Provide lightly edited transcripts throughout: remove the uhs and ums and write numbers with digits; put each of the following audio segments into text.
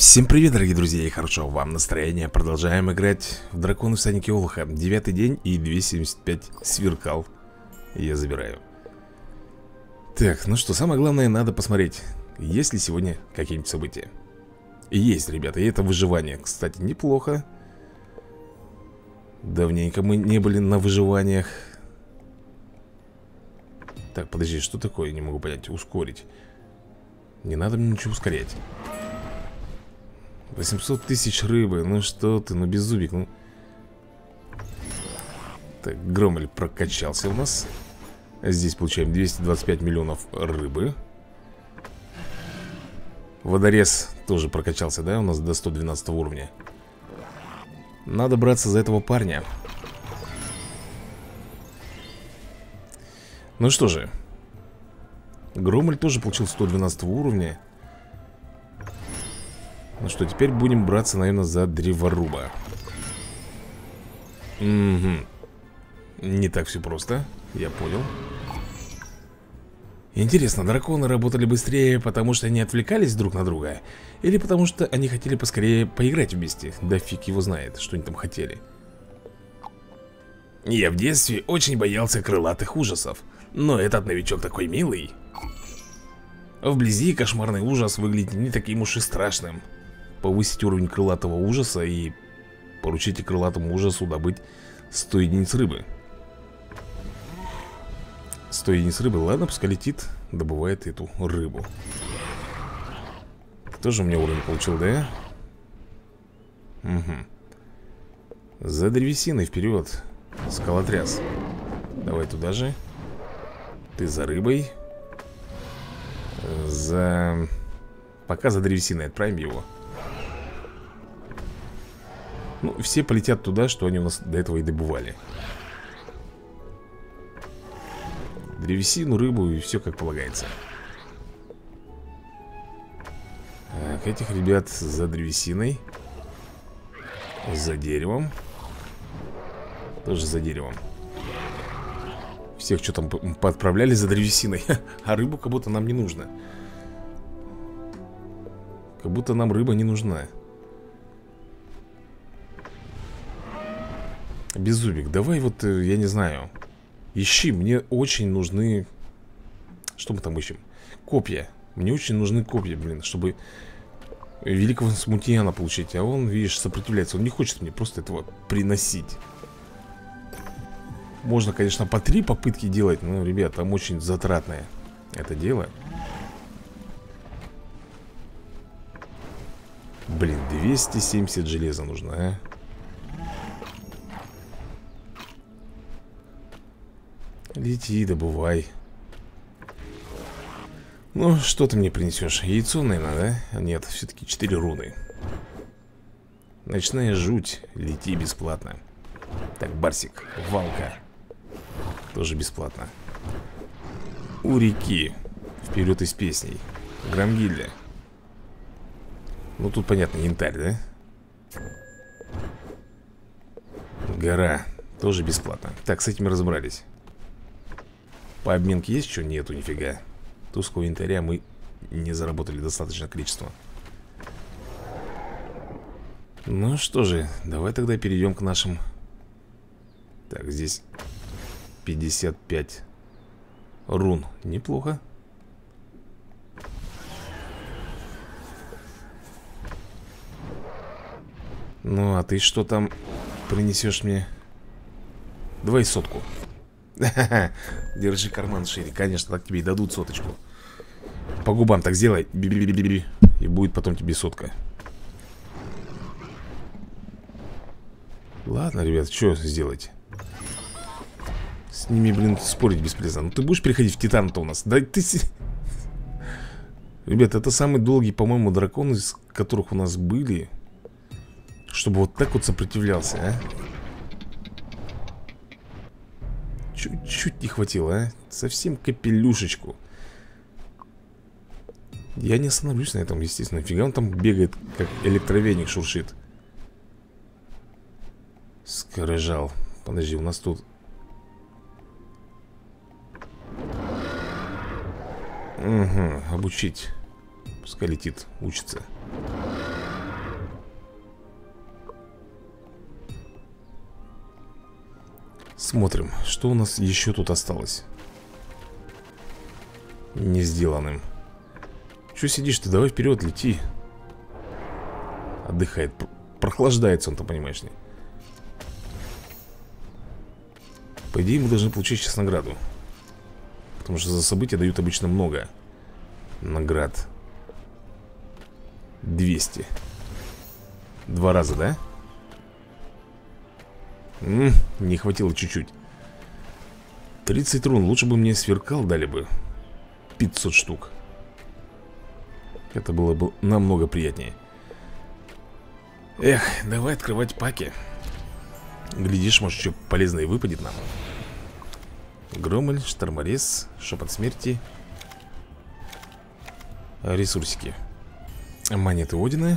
Всем привет, дорогие друзья, и хорошего вам настроения. Продолжаем играть в Драконы Всадники Олуха. 9-й день и 275 сверкал. Я забираю. Так, ну что, самое главное, надо посмотреть, есть ли сегодня какие-нибудь события. Есть, ребята, и это выживание. Кстати, неплохо. Давненько мы не были на выживаниях. Так, подожди, что такое? Я не могу понять. Ускорить. Не надо мне ничего ускорять. 800 тысяч рыбы, ну что ты, ну беззубик, ну. Так, Громель прокачался у нас. Здесь получаем 225 миллионов рыбы. Водорез тоже прокачался, да, у нас до 112 уровня. Надо браться за этого парня. Ну что же, Громель тоже получил 112 уровня. Ну что, теперь будем браться, наверное, за древоруба. Угу. Не так все просто, я понял. Интересно, драконы работали быстрее, потому что они отвлекались друг на друга? Или потому что они хотели поскорее поиграть вместе? Да фиг его знает, что они там хотели. Я в детстве очень боялся крылатых ужасов. Но этот новичок такой милый. Вблизи кошмарный ужас выглядит не таким уж и страшным. Повысить уровень крылатого ужаса и поручите крылатому ужасу добыть 100 единиц рыбы. 100 единиц рыбы, ладно, пускай летит, добывает эту рыбу. Тоже у меня уровень получил, да? Угу. За древесиной вперед. Скалотряс. Давай туда же. Ты за рыбой. Пока за древесиной отправим его. Ну, все полетят туда, что они у нас до этого и добывали. Древесину, рыбу и все как полагается. Так, этих ребят за древесиной. За деревом. Тоже за деревом. Всех что там поотправляли за древесиной. А рыбу как будто нам не нужно. Как будто нам рыба не нужна. Беззубик, давай вот, я не знаю, ищи, мне очень нужны. Что мы там ищем? Копья. Мне очень нужны копья, блин, чтобы великого смутьяна получить. А он, видишь, сопротивляется. Он не хочет мне просто этого приносить. Можно, конечно, по 3 попытки делать. Но, ребят, там очень затратное это дело. Блин, 270 железа нужно, а? Лети, добывай. Ну, что ты мне принесешь? Яйцо, наверное, да? Нет, все-таки 4 руны. Ночная жуть. Лети бесплатно. Так, Барсик, Валка. Тоже бесплатно. У реки. Вперед из песней. Громгильда. Ну, тут понятно, янтарь, да? Гора. Тоже бесплатно. Так, с этим разобрались. По обменке есть что? Нету, нифига. Тусклого янтаря мы не заработали достаточное количество. Ну что же, давай тогда перейдем к нашим. Так, здесь 55 рун. Неплохо. Ну, а ты что там принесешь мне? Давай 100. Держи карман шире. Конечно, так тебе и дадут 100. По губам так сделай. Би-би-би-би-би. И будет потом тебе 100. Ладно, ребят, что сделать? С ними, блин, спорить бесполезно. Ну ты будешь переходить в Титан-то у нас? Да ты... Ребят, это самый долгий, по-моему, дракон, из которых у нас были. Чтобы вот так вот сопротивлялся, а? Чуть-чуть не хватило, а? Совсем капелюшечку. Я не остановлюсь на этом, естественно. Фига он там бегает, как электровеник шуршит. Скорожал. Подожди, у нас тут... Угу, обучить. Пускай летит, учится. Смотрим, что у нас еще тут осталось не сделанным. Че сидишь ты? Давай вперед, лети. Отдыхает. Прохлаждается он, ты понимаешь ли. По идее мы должны получить сейчас награду. Потому что за события дают обычно много наград. 200. 2 раза, да? Не хватило чуть-чуть. 30 рун. Лучше бы мне сверкал дали бы 500 штук. Это было бы намного приятнее. Эх, давай открывать паки. Глядишь, может, что полезное выпадет нам. Громель, шторморез, шепот смерти. Ресурсики. Монеты Одина.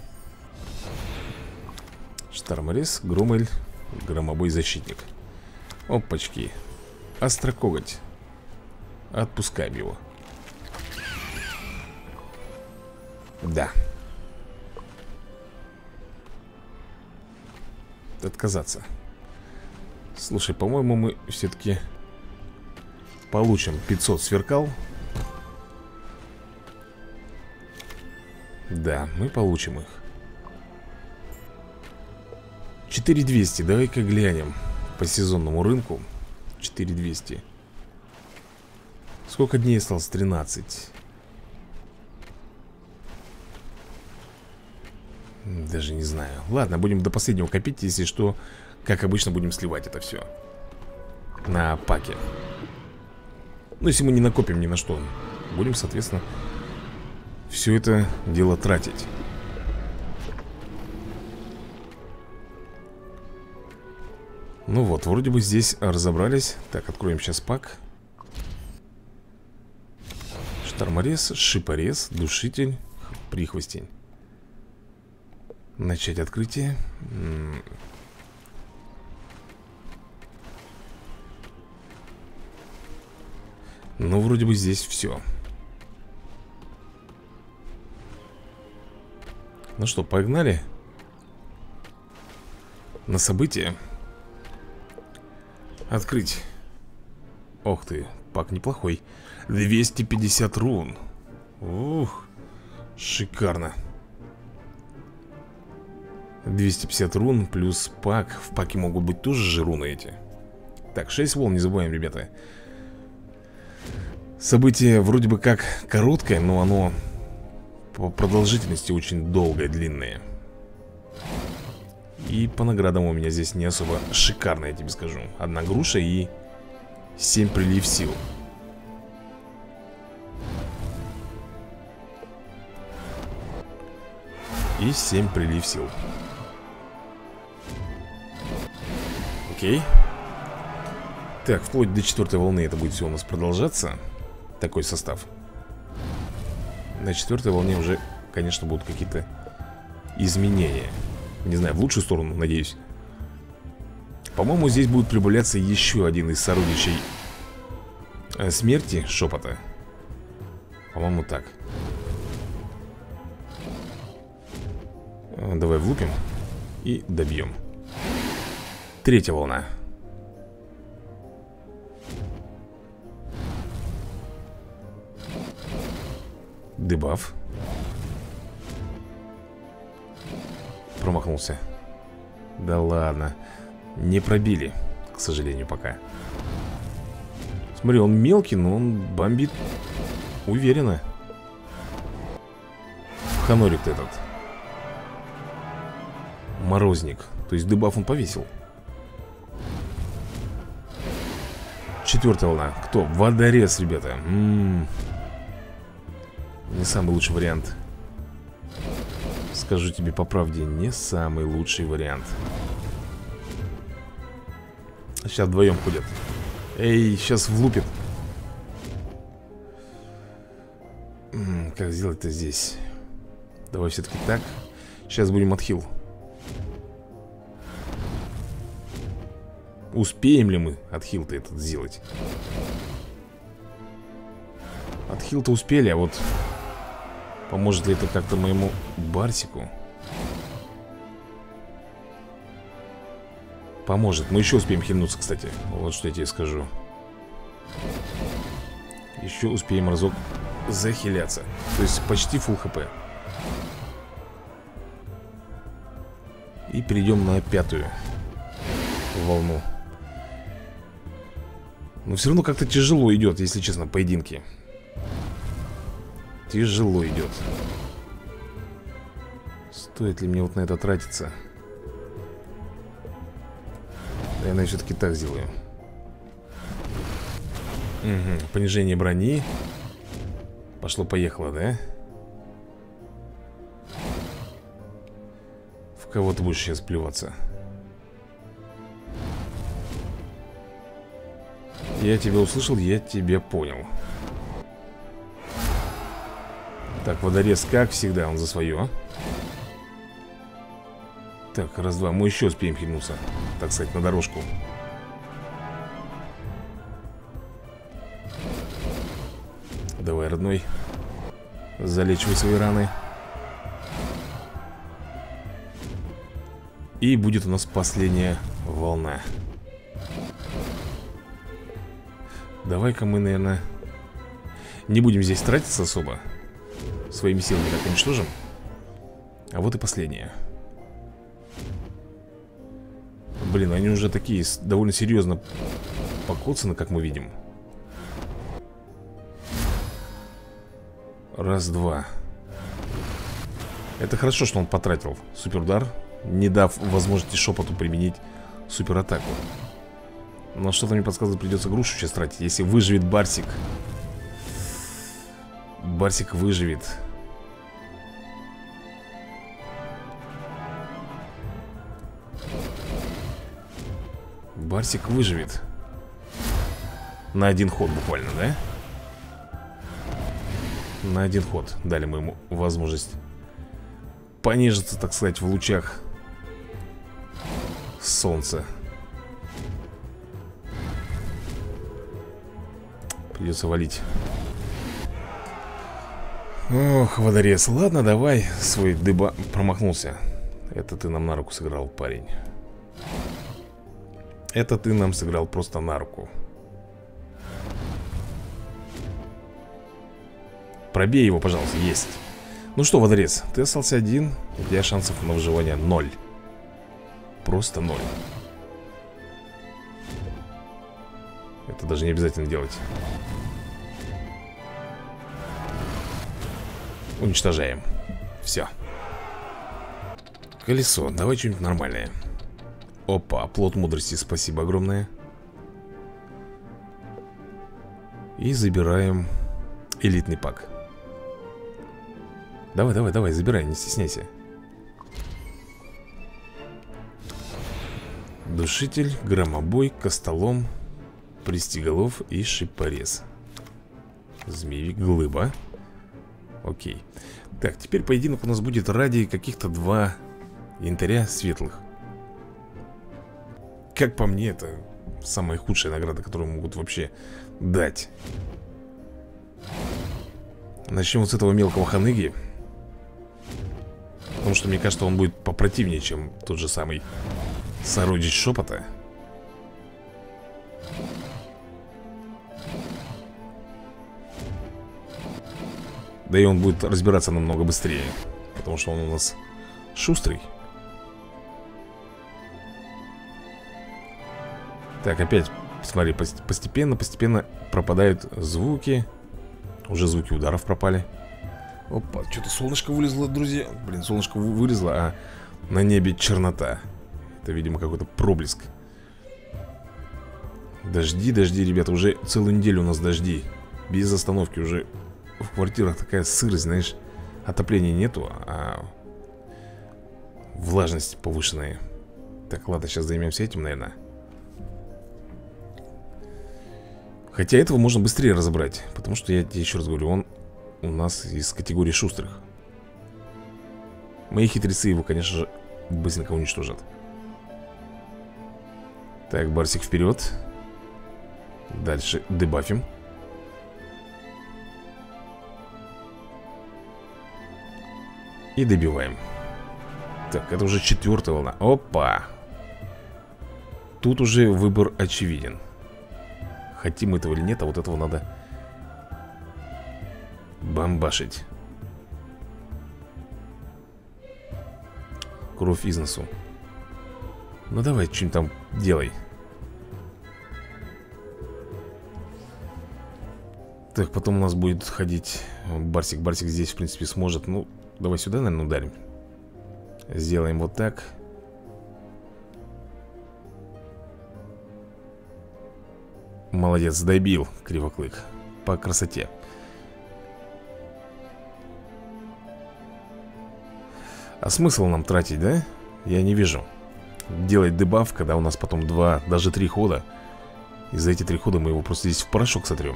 Шторморез, Громель, громобой защитник. Опачки. Острокоготь. Отпускаем его. Да. Отказаться. Слушай, по-моему, мы все-таки получим 500 сверкал. Да, мы получим их. 4200, давай-ка глянем по сезонному рынку. 4200. Сколько дней осталось? 13. Даже не знаю. Ладно, будем до последнего копить. Если что, как обычно, будем сливать это все на паке. Ну, если мы не накопим ни на что, будем, соответственно, все это дело тратить. Ну вот, вроде бы здесь разобрались. Так, откроем сейчас пак. Шторморез, шипорез, душитель, прихвостень. Начать открытие. Ну, вроде бы здесь все. Ну что, погнали на события. Открыть. Ох ты, пак неплохой. 250 рун. Ух, шикарно. 250 рун плюс пак. В паке могут быть тоже же руны эти. Так, 6 волн, не забываем, ребята. Событие вроде бы как короткое, но оно по продолжительности очень долгое, длинное. И по наградам у меня здесь не особо шикарно, я тебе скажу. 1 груша и 7 прилив сил. И 7 прилив сил. Окей. Так, вплоть до 4-й волны это будет все у нас продолжаться. Такой состав. На 4-й волне уже, конечно, будут какие-то изменения. Не знаю, в лучшую сторону, надеюсь. По-моему, здесь будет прибавляться еще один из сородичей смерти, шепота. По-моему, так. Давай влупим и добьем. 3-я волна. Дебаф. Промахнулся. Да ладно. Не пробили, к сожалению, пока. Смотри, он мелкий, но он бомбит уверенно. Ханорик этот. Морозник. То есть дебаф он повесил. 4-я волна. Кто? Водорез, ребята. Не самый лучший вариант. Скажу тебе по правде, не самый лучший вариант. Сейчас вдвоем ходят. Эй, сейчас влупит. Как сделать-то здесь? Давай все-таки так. Сейчас будем отхил. Успеем ли мы отхил-то этот сделать? Отхил-то успели, а вот поможет ли это как-то моему Барсику? Поможет. Мы еще успеем хильнуться, кстати. Вот что я тебе скажу. Еще успеем разок захиляться. То есть почти фулл хп. И перейдем на 5-ю волну. Но все равно как-то тяжело идет, если честно, поединки. Тяжело идет. Стоит ли мне вот на это тратиться? Наверное, все-таки так сделаю. Угу. Понижение брони. Пошло-поехало, да? В кого ты будешь сейчас плеваться? Я тебя услышал, я тебя понял. Так, водорез, как всегда, он за свое. Так, раз-два, мы еще успеем хильнуться, так сказать, на дорожку. Давай, родной, залечивай свои раны. И будет у нас последняя волна. Давай-ка мы, наверное, не будем здесь тратиться особо. Своими силами так уничтожим. А вот и последняя. Блин, они уже такие довольно серьезно покоцаны, как мы видим. Раз-два. Это хорошо, что он потратил суперудар, не дав возможности шепоту применить суператаку. Но что-то мне подсказывает, придется грушу сейчас тратить. Если выживет Барсик. Барсик выживет. Барсик выживет. На один ход буквально, да? На один ход. Дали мы ему возможность понежиться, так сказать, в лучах солнца. Придется валить. Ох, водорез. Ладно, давай. Свой дыба промахнулся. Это ты нам на руку сыграл, парень. Это ты нам сыграл просто на руку. Пробей его, пожалуйста, есть. Ну что, водорез, ты остался один. У тебя шансов на выживание 0. Просто 0. Это даже не обязательно делать. Уничтожаем. Все. Колесо, давай что-нибудь нормальное. Опа, плод мудрости, спасибо огромное. И забираем элитный пак. Давай, давай, давай, забирай, не стесняйся. Душитель, громобой, костолом, пристиголов и шипорез. Змеевик, глыба. Окей. Так, теперь поединок у нас будет ради каких-то 2 янтаря светлых. Как по мне, это самая худшая награда, которую могут вообще дать. Начнем вот с этого мелкого ханыги. Потому что мне кажется, он будет попротивнее, чем тот же самый сородич шепота. Да и он будет разбираться намного быстрее. Потому что он у нас шустрый. Так, опять, смотри, постепенно пропадают звуки. Уже звуки ударов пропали. Опа, что-то солнышко вылезло, друзья. Блин, солнышко вылезло, а на небе чернота. Это, видимо, какой-то проблеск. Дожди, дожди, ребята, уже целую неделю у нас дожди. Без остановки уже в квартирах такая сырость, знаешь. Отопления нету, а влажность повышенная. Так, ладно, сейчас займемся этим, наверное. Хотя этого можно быстрее разобрать. Потому что, я тебе еще раз говорю, он у нас из категории шустрых. Мои хитрецы его, конечно же, быстренько уничтожат. Так, Барсик вперед. Дальше дебафим. И добиваем. Так, это уже 4-я волна. Опа! тут уже выбор очевиден. Хотим мы этого или нет, а вот этого надо бомбашить. Кровь из носу. Ну давай, что-нибудь там делай. Так, потом у нас будет ходить Барсик. Барсик здесь, в принципе, сможет. Ну, давай сюда, наверное, ударим. Сделаем вот так. Молодец, добил Кривоклык. По красоте. А смысл нам тратить, да? Я не вижу. Делать дебаф, когда у нас потом 2, даже 3 хода. И за эти 3 хода мы его просто здесь в порошок сотрем.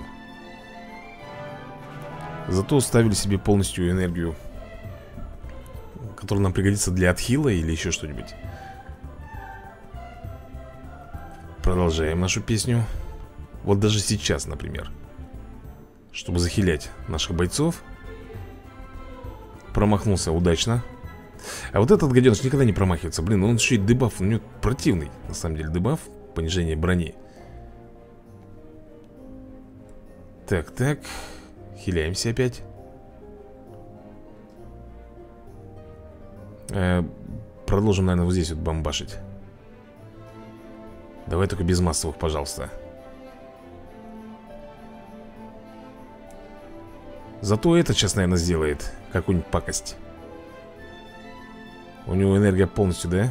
Зато ставили себе полностью энергию, которая нам пригодится для отхила или еще что-нибудь. Продолжаем нашу песню. Вот даже сейчас, например, чтобы захилять наших бойцов. Промахнулся удачно. А вот этот гаденыш никогда не промахивается. Блин, он еще и дебаф, у него противный, на самом деле, дебаф. Понижение брони. Так, так. Хиляемся опять. Продолжим, наверное, вот здесь вот бомбашить. Давай только без массовых, пожалуйста. Зато этот сейчас, наверное, сделает какую-нибудь пакость. У него энергия полностью, да?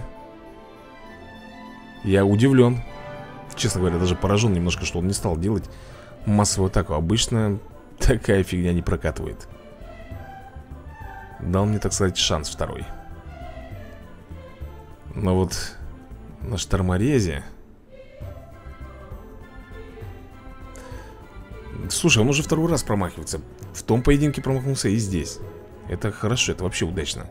Я удивлен. Честно говоря, даже поражен немножко, что он не стал делать массовую атаку. Обычно такая фигня не прокатывает. Дал мне, так сказать, шанс второй. Но вот на шторморезе... Слушай, он уже второй раз промахивается. В том поединке промахнулся и здесь. Это хорошо, это вообще удачно.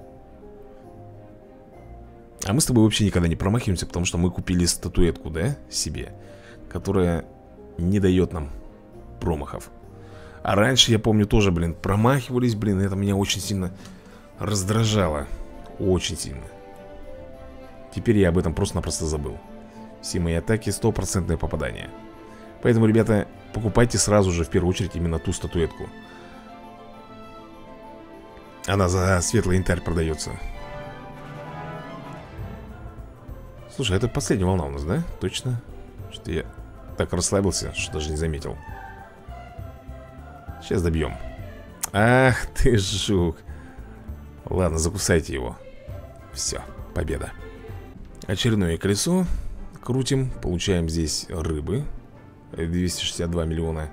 А мы с тобой вообще никогда не промахиваемся, потому что мы купили статуэтку, да, себе, которая не дает нам промахов. А раньше, я помню, тоже, блин, промахивались, блин, это меня очень сильно раздражало. Очень сильно. Теперь я об этом просто-напросто забыл. Все мои атаки 100% попадание. Поэтому, ребята, покупайте сразу же, в первую очередь, именно ту статуэтку. Она за светлый янтарь продается. Слушай, это последняя волна у нас, да? Точно? Что я так расслабился, что даже не заметил. Сейчас добьем. Ах ты жук. Ладно, закусайте его. Все, победа. Очередное колесо. Крутим, получаем здесь рыбы. 262 миллиона.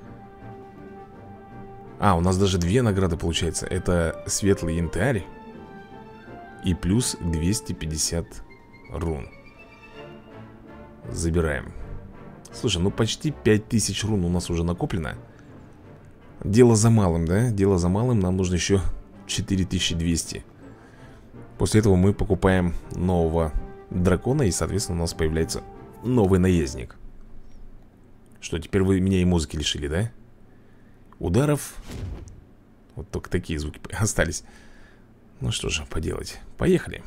А, у нас даже две награды получается. Это светлый янтарь и плюс 250 рун. Забираем. Слушай, ну почти 5000 рун у нас уже накоплено. Дело за малым, да? Дело за малым, нам нужно еще 4200. После этого мы покупаем нового дракона, и, соответственно, у нас появляется новый наездник. Что, теперь вы меня и музыки лишили, да? Ударов. Вот только такие звуки остались. Ну что же поделать. Поехали.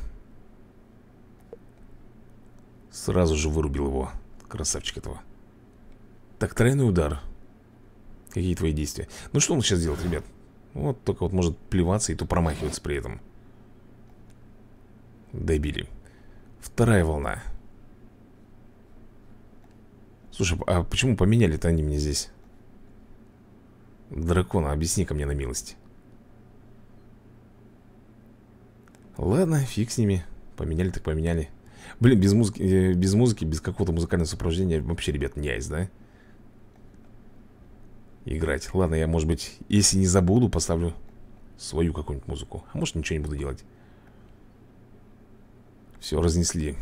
Сразу же вырубил его. Красавчик этого. Так, тройной удар. Какие твои действия? Ну что он сейчас делает, ребят? Вот только вот может плеваться и то промахиваться при этом. Добили. Вторая волна. Слушай, а почему поменяли-то они мне здесь? Дракона, объясни-ка мне на милость. Ладно, фиг с ними. Поменяли так поменяли. Блин, без музыки, без какого-то музыкального сопровождения вообще, ребят, не айс, да? Играть. Ладно, я, может быть, если не забуду, поставлю свою какую-нибудь музыку. А может, ничего не буду делать. Все, разнесли.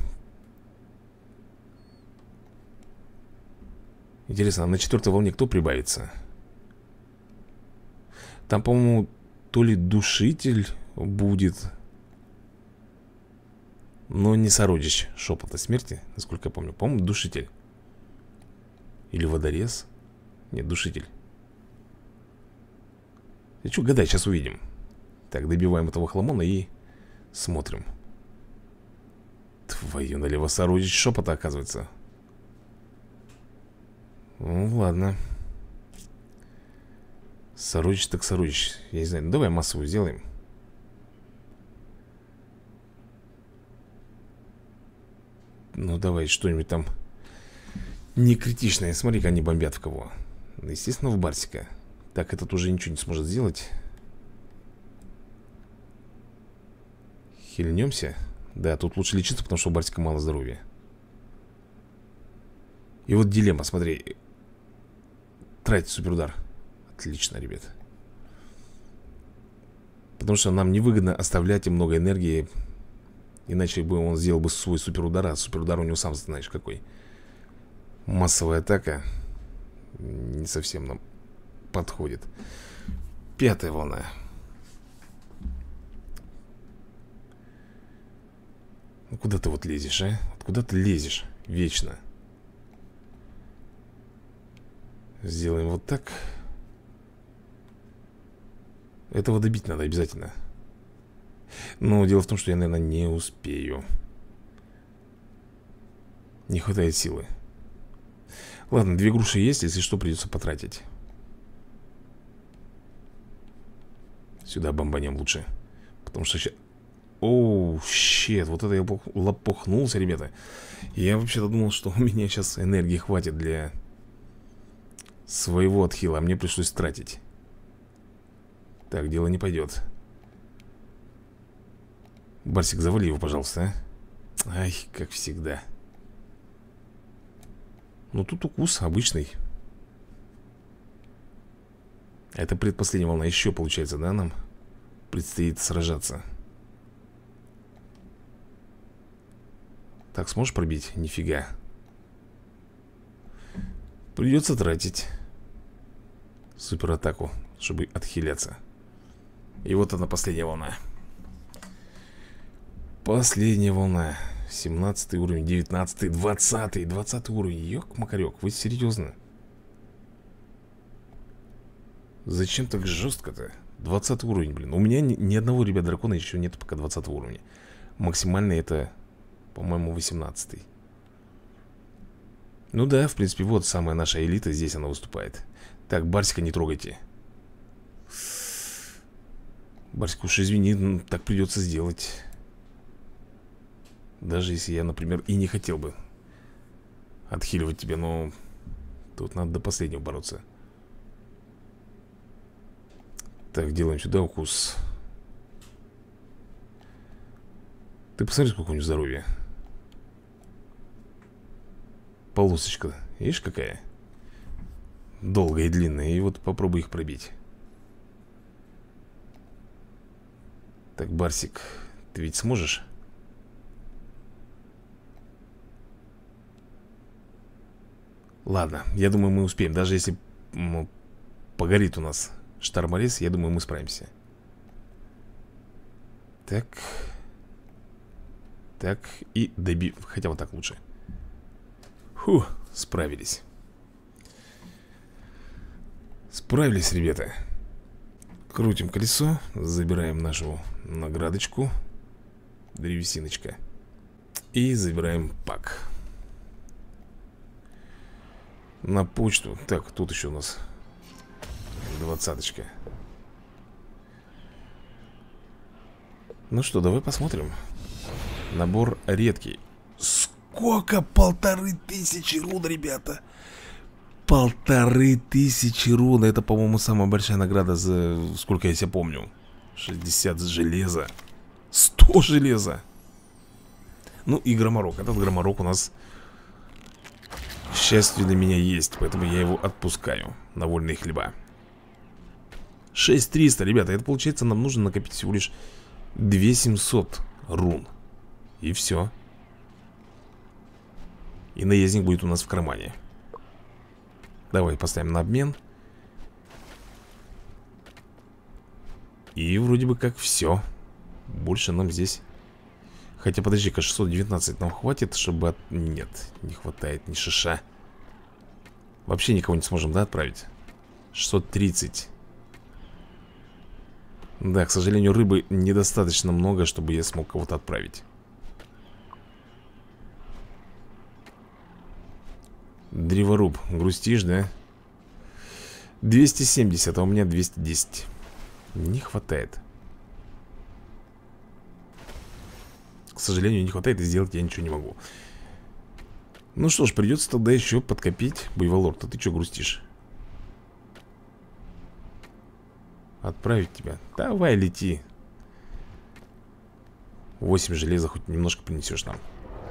Интересно, а на четвертой волне кто прибавится? Там, по-моему, то ли душитель будет, но не сородич шепота смерти, насколько я помню. По-моему, душитель. Или водорез. Нет, душитель. И что гадать, сейчас увидим. Так, добиваем этого хламона и смотрим. Твою налево, сородич шепота, оказывается. Ну, ладно. Сородич так сородич. Я не знаю, ну, давай массовую сделаем. Ну, давай что-нибудь там не критичное. Смотри-ка, они бомбят в кого. Естественно, в Барсика. Так, этот уже ничего не сможет сделать. Хильнемся. Да, тут лучше лечиться, потому что у Барсика мало здоровья. И вот дилемма, смотри. Тратить суперудар. Отлично, ребят. Потому что нам невыгодно оставлять им много энергии. Иначе бы он сделал бы свой суперудар. А суперудар у него, сам знаешь, какой. Массовая атака не совсем нам подходит. 5-я волна. Ну куда ты вот лезешь, а? Вот куда ты лезешь? Вечно. Сделаем вот так. Этого добить надо обязательно. Но дело в том, что я, наверное, не успею. Не хватает силы. Ладно, 2 груши есть, если что, придется потратить. Сюда бомбанем лучше. Потому что сейчас... Оу, щет, вот это я лопухнулся, ребята. Я вообще-то думал, что у меня сейчас энергии хватит для своего отхила, а мне пришлось тратить. Так, дело не пойдет. Барсик, завали его, пожалуйста, а? Ай, как всегда. Ну, тут укус обычный. Это предпоследняя волна еще, получается, да, нам предстоит сражаться. Так, сможешь пробить? Нифига. Придется тратить суператаку, чтобы отхиляться. И вот она, последняя волна. Последняя волна. 17 уровень, 19, 20, 20 уровень. Ёк-макарёк, вы серьезно? Зачем так жестко-то? 20 уровень, блин. У меня ни одного, ребят, дракона еще нет пока 20 уровня. Максимальный это, по-моему, 18. Ну да, в принципе, вот самая наша элита. Здесь она выступает. Так, Барсика не трогайте. Барсик, уж извини, ну, так придется сделать. Даже если я, например, и не хотел бы отхиливать тебя, но тут надо до последнего бороться. Так, делаем сюда укус. Ты посмотри, сколько у него здоровья. Полосочка, видишь, какая? Долгая и длинная. И вот попробуй их пробить. Так, Барсик, ты ведь сможешь? Ладно, я думаю, мы успеем. Даже если погорит у нас шторморез, я думаю, мы справимся. Так. Так, и добив. Хотя вот так лучше. Фух, справились. Справились, ребята. Крутим колесо. Забираем нашу наградочку. Древесиночка. И забираем пак. На почту. Так, тут еще у нас 20-очка. Ну что, давай посмотрим. Набор редкий. Сколько? 1500 рун, ребята. 1500 рун. Это, по-моему, самая большая награда за... Сколько я себя помню. 60 железа. 100 железа. Ну и громорок. Этот громорок у нас, к счастью, для меня есть. Поэтому я его отпускаю на вольные хлеба. 6300, ребята. Это получается, нам нужно накопить всего лишь 2700 рун. И все. И наездник будет у нас в кармане. Давай поставим на обмен. И вроде бы как все. Больше нам здесь... Хотя, подожди-ка, 619 нам хватит, чтобы... Нет, не хватает ни шиша. Вообще никого не сможем, да, отправить? 630. Да, к сожалению, рыбы недостаточно много, чтобы я смог кого-то отправить. Древоруб, грустишь, да? 270, а у меня 210. Не хватает. К сожалению, не хватает, и сделать я ничего не могу. Ну что ж, придется тогда еще подкопить. Буйволорд, а ты что грустишь? Отправить тебя? Давай, лети. 8 железа хоть немножко принесешь нам.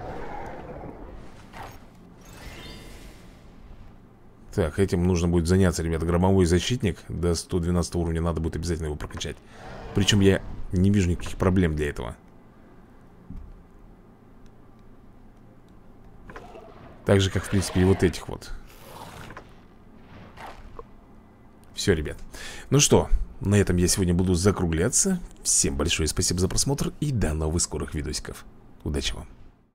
Так, этим нужно будет заняться, ребята. Громовой защитник до 112 уровня. Надо будет обязательно его прокачать. Причем я не вижу никаких проблем для этого. Так же, как, в принципе, и вот этих вот. Все, ребят. Ну что, на этом я сегодня буду закругляться. Всем большое спасибо за просмотр и до новых скорых видосиков. Удачи вам.